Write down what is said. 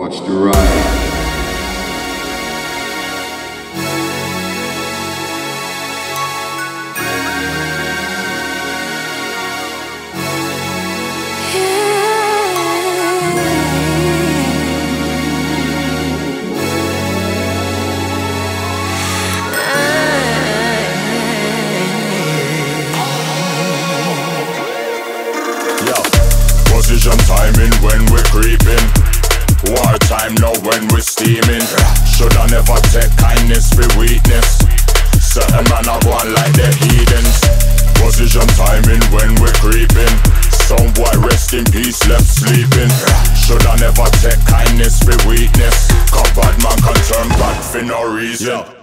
Watch the ride. Position timing when we're creeping. War time now when we're steaming. Shoulda never take kindness for weakness. Certain man are going like the heathens. Position timing when we're creeping. Some boy rest in peace left sleeping. Shoulda never take kindness for weakness. Cause bad man can turn back for no reason.